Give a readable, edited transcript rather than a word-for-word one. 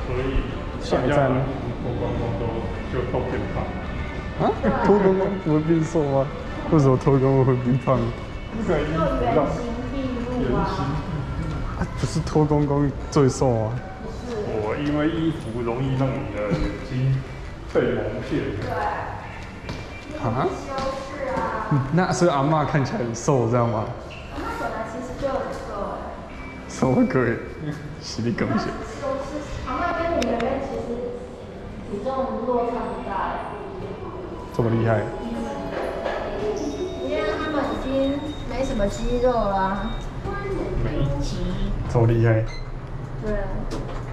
所以下一站呢？ 脱光光都变胖。 啊？脱光光不会变瘦吗？为什么脱光光会变胖？ 那个衣服让圆形。 啊，不是脱光光最瘦啊？ 我因为衣服容易让你的眼睛被蒙骗。 对。啊？那所以阿嬷看起来很瘦，这样吗？ 阿嬷本来其实就很瘦哎。 什么鬼？实力贡献。 阿嬷跟你妹妹其实体重落差不大哎。 这么厉害？ 因为他们已经没什么肌肉啦。 没肌？这么厉害？ 对。